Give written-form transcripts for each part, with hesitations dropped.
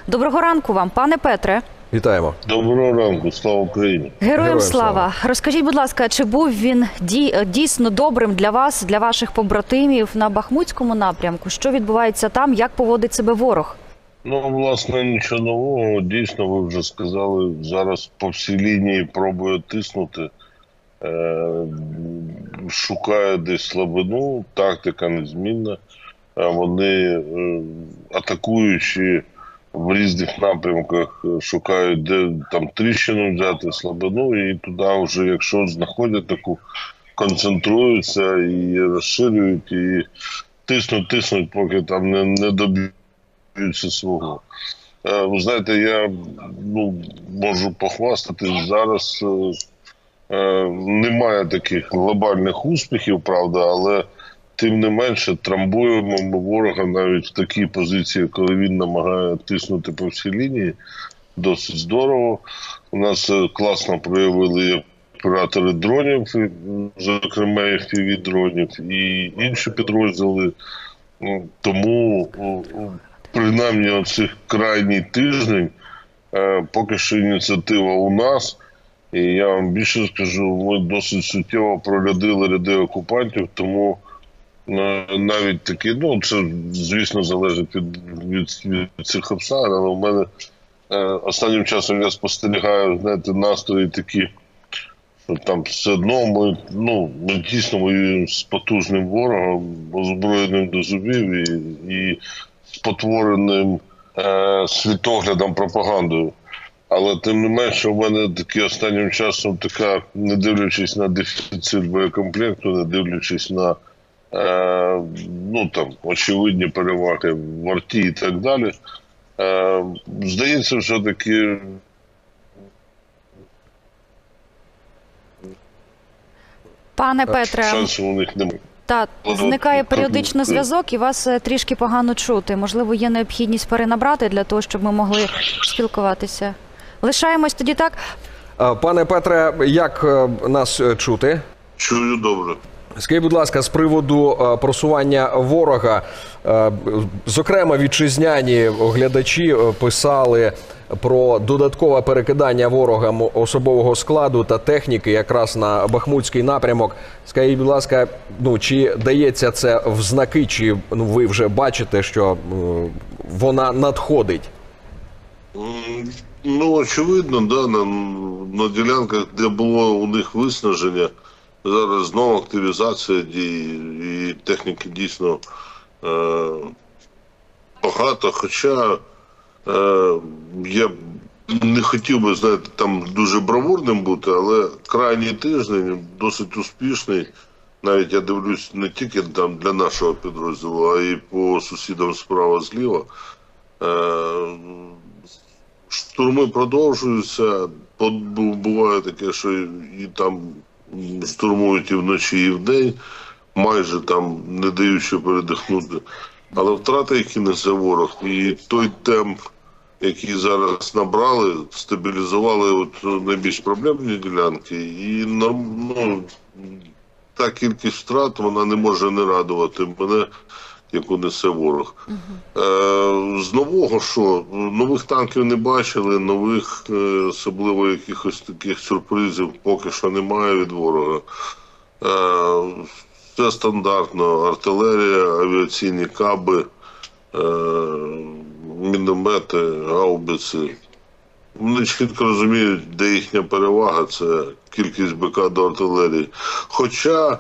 Доброго ранку вам, пане Петре. Вітаємо. Доброго ранку, слава Україні. Героям слава. Розкажіть, будь ласка, чи був він дійсно добрим для вас, для ваших побратимів на Бахмутському напрямку? Що відбувається там, як поводить себе ворог? Ну, власне, нічого нового. Дійсно, ви вже сказали, зараз по всій лінії пробує тиснути. Шукає десь слабину, тактика незмінна. Вони, атакуючи в різних напрямках, шукають, де там тріщину взяти, слабину, і туди вже, якщо знаходять таку, концентруються і розширюють, і тиснуть, поки там не доб'ються свого. Ви знаєте, я можу похвастатись, зараз немає таких глобальних успіхів, правда, але тим не менше трамбуємо ми ворога навіть в такій позиції, коли він намагає тиснути по всій лінії. Досить здорово. У нас класно проявили оператори дронів, зокрема FPV-дронів і інші підрозділи. Тому принаймні оцих крайній тиждень поки що ініціатива у нас. І я вам більше скажу, ми досить суттєво прорядили ряди окупантів, тому навіть такі, це, звісно, залежить від цих обставин, але в мене останнім часом я спостерігаю, знаєте, настрої такі, що там все одно ми дійсно воюємо з потужним ворогом, озброєним до зубів і спотвореним світоглядом, пропагандою. Але тим не менше, у мене такі останнім часом така, не дивлячись на дефіцит боєкомплекту, не дивлячись на очевидні переваги в арті і так далі, здається, все-таки Пане Петре, шансів у них немає. Так, зникає періодично зв'язок і вас трішки погано чути. Можливо, є необхідність перенабрати для того, щоб ми могли спілкуватися. Лишаємось тоді так. Пане Петре, як нас чути? Чую добре. Скажіть, будь ласка, з приводу просування ворога, зокрема, вітчизняні глядачі писали про додаткове перекидання ворогам особового складу та техніки якраз на Бахмутський напрямок. Скажіть, будь ласка, чи дається це в знаки, чи ви вже бачите, що вона надходить? Очевидно, да, на ділянках, де було у них виснаження, зараз знову активізація дій, і техніки дійсно багато, хоча я не хотів би, знаєте, там дуже бравурним бути, але крайній тиждень досить успішний. Навіть я дивлюсь не тільки там для нашого підрозділу, а й по сусідам справа-зліва. Штурми продовжуються, буває таке, що і там штурмують і вночі, і вдень, майже там не даючи передихнути. Але втрати, які несе ворог, і той темп, який зараз набрали, стабілізували найбільш проблемні ділянки, і та кількість втрат, вона не може не радувати мене, яку несе ворог. З нового що? Нових танків не бачили, нових, особливо якихось таких сюрпризів поки що немає від ворога. Все стандартно. Артилерія, авіаційні каби, міномети, гаубиці. Вони чітко розуміють, де їхня перевага, це кількість БК до артилерії. Хоча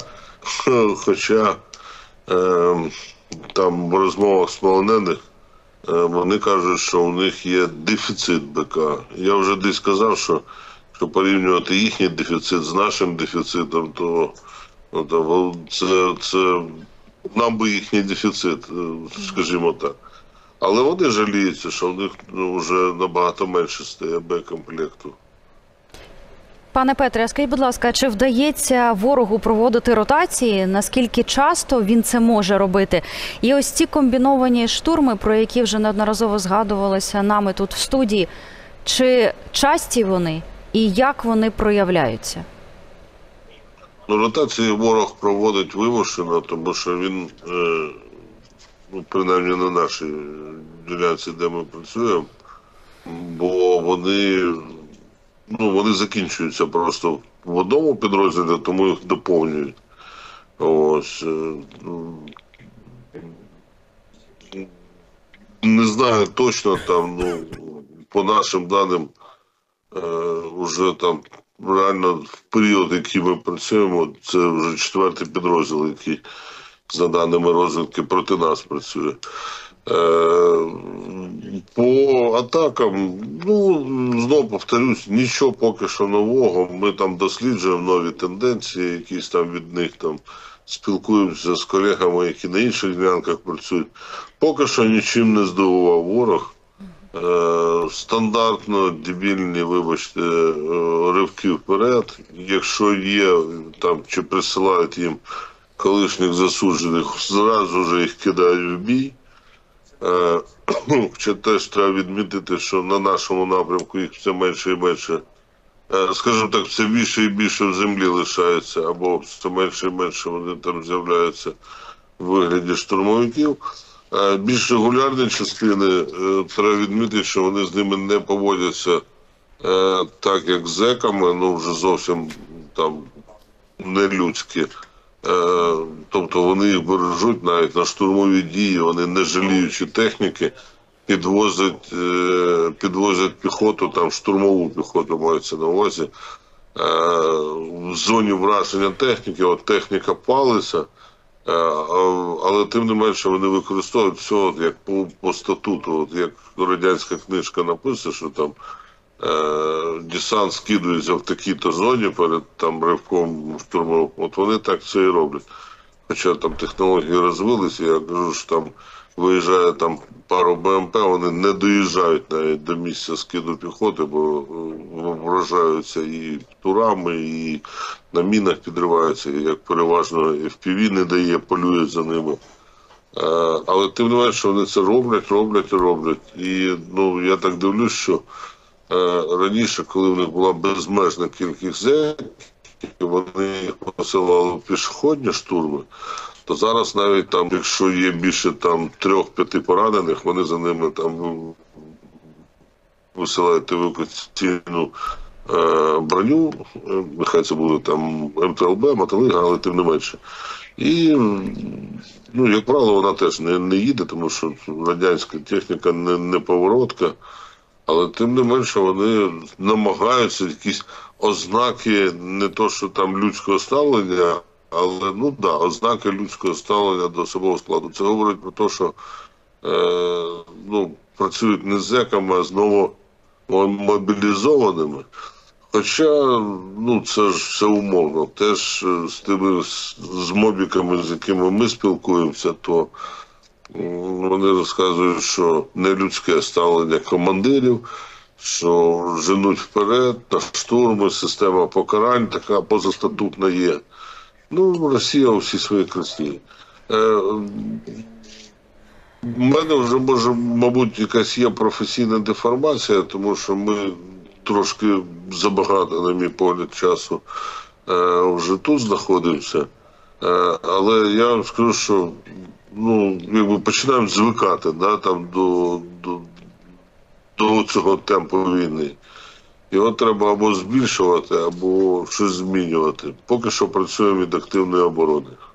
там в розмовах з полонених вони кажуть, що у них є дефіцит БК. Я вже десь сказав, що порівнювати їхній дефіцит з нашим дефіцитом, то це нам би їхній дефіцит, скажімо так. Але вони жаліються, що в них вже набагато менше стає боєкомплекту. Пане Петре, скажіть, будь ласка, чи вдається ворогу проводити ротації? Наскільки часто він це може робити? І ось ці комбіновані штурми, про які вже неодноразово згадувалися нами тут в студії, чи часті вони і як вони проявляються? Ротації ворог проводить вимушено, тому що він, принаймні на нашій ділянці, де ми працюємо, бо вони закінчуються просто в одному підрозділі, тому їх доповнюють. Ось. Не знаю точно там, по нашим даним, вже там реально в період, який ми працюємо, це вже 4-й підрозділ, який за даними розвідки проти нас працює. По атакам, знову повторюсь, нічого поки що нового. Ми там досліджуємо нові тенденції, якісь там від них там спілкуємося з колегами, які на інших ділянках працюють. Поки що нічим не здивував ворог. Стандартно дебільні, вибачте, ривки вперед. Якщо є там чи присилають їм колишніх засуджених, зразу ж їх кидають в бій. Хоча теж треба відмітити, що на нашому напрямку їх все менше і менше, скажімо так, все більше і більше в землі лишається, або все менше і менше вони там з'являються в вигляді штурмовиків. Більш регулярні частини, треба відмітити, що вони з ними не поводяться так, як з зеками, вже зовсім там не людські. Тобто вони їх бережуть навіть на штурмові дії, вони не жаліючи техніки, підвозять піхоту, там штурмову піхоту мається на увазі. В зоні враження техніки, от техніка палиться, але тим не менше вони використовують все як по статуту, як радянська книжка написана, що там десант скидується в такій-то зоні перед там ривком штурмовим. От вони так це і роблять. Хоча там технології розвилися, я кажу, що там виїжджає там пару БМП, вони не доїжджають навіть до місця скиду піхоти, бо вражаються і турами, і на мінах підриваються, і як переважно FPV не дає, полюють за ними. Але тим не менше вони це роблять. І я так дивлюсь, що раніше, коли в них була безмежна кількість зеків, вони їх посилали в пішохідні штурми, то зараз навіть там, якщо є більше там 3-5 поранених, вони за ними там висилають евакуаційну броню, нехай це буде там МТЛБ, мотолига, але тим не менше. І, як правило, вона теж не їде, тому що радянська техніка не поворотка. Але тим не менше вони намагаються якісь ознаки, не то що там людського ставлення, але ознаки людського ставлення до особового складу. Це говорить про те, що працюють не з зеками, а знову мобілізованими. Хоча, це ж все умовно. Теж з мобіками, з якими ми спілкуємося, то вони розказують, що нелюдське ставлення командирів, що женуть вперед, на штурми, система покарань така позастатутна є. Росія у всій своїй красі. У мене вже, мабуть, якась є професійна деформація, тому що ми трошки забагато, на мій погляд, часу вже тут знаходимося. Але я вам скажу, що починаємо звикати до цього темпу війни. Його треба або збільшувати, або щось змінювати. Поки що працюємо від активної оборони.